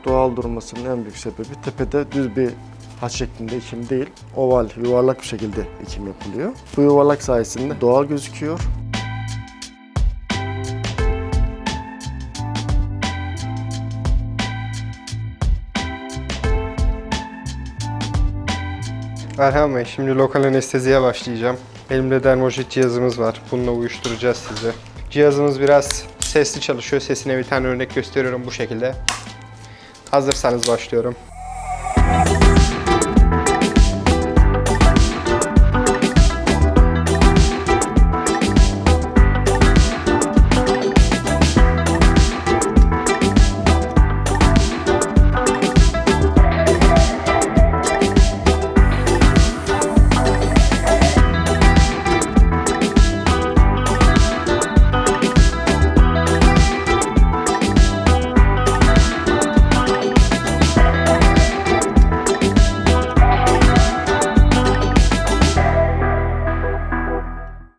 doğal durmasının en büyük sebebi tepede düz bir haç şeklinde ekim değil, oval, yuvarlak bir şekilde ekim yapılıyor. Bu yuvarlak sayesinde doğal gözüküyor. Erhan Bey, şimdi lokal anesteziye başlayacağım. Elimde dermojit cihazımız var. Bununla uyuşturacağız sizi. Cihazımız biraz sesli çalışıyor. Sesine bir tane örnek gösteriyorum bu şekilde. Hazırsanız başlıyorum.